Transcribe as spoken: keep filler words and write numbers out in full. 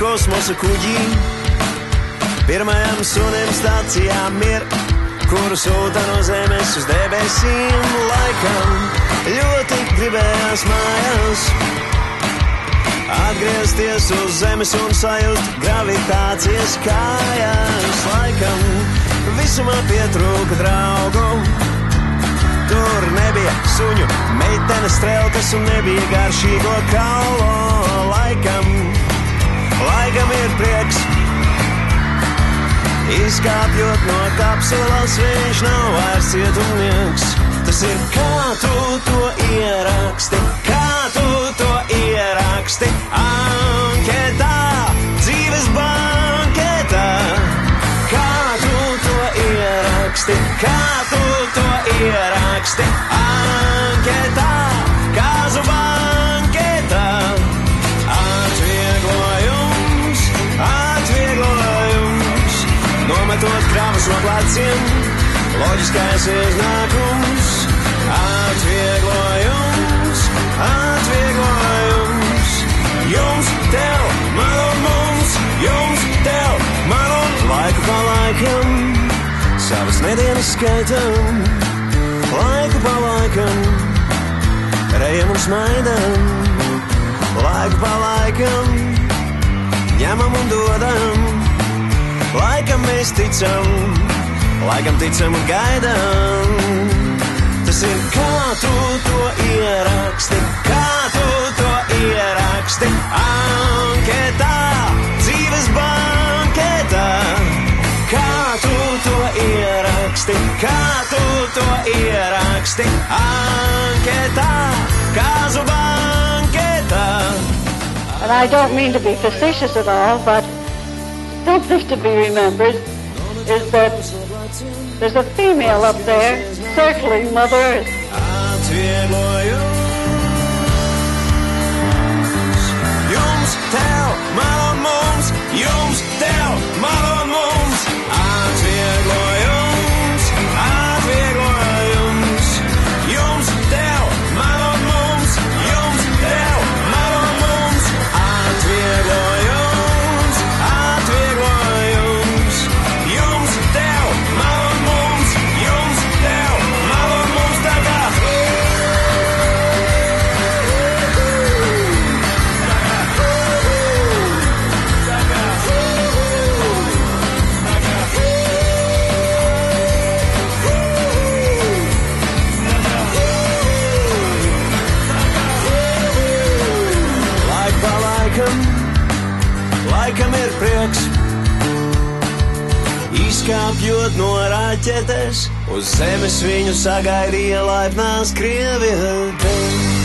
kosmosa kuģī. Pirmajam sunim stācijām ir, kuru sūta no zemes uz debesīm. Laikam ļoti gribējās mājās atgriezties uz zemes un sajust gravitācijas kājās. Laikam visumā pietrūka draugu. Tur nebija suņu meitenes strelkas un nebija garšīgo kaulu. Laikam, laikam ir prieks. Izkāpjot no kapsulas, viņš nav vairs cietumnieks. Tas ir kā tu to ieraksti, kā tu to ieraksti anketā, dzīves banketā. Kā tu to ieraksti, kā tu to ieraksti anketā, kāzu banketā. Atvieglojums, atvieglojums, nometot kravas no pleciem, loģiskais iznākums. Atvieglojums, atvieglojums, jums, tev, man un mums, jums, tev, man un laiku pa laikam, savas nedēļas skaitam, laiku pa laikam, rejam un smaidam, laiku pa laikam, ņemam un dodam, laikam mēs ticam, laikam ticam un gaidam. Tas ir kā tu to ieraksti, kā tu to ieraksti anketā, dzīves banketā. Kā tu to ieraksti, kā tu to ieraksti anketā, kāzu banketā. And I don't mean to be facetious at all, but something to be remembered is that there's a female up there circling Mother Earth. Jums, tev, man un mums, jums, tev, man un mums, atvieglojums, atvieglojums, jums, tev, man un mums, jums, tev, man un mums, atvieglojums, atvieglojums, jums, tev, man un mums, jums, tev, man un mums tagad. Laikam ir prieks, izkāpjot no raķetes, uz zemes viņu sagaidīja laipnās Krievietes.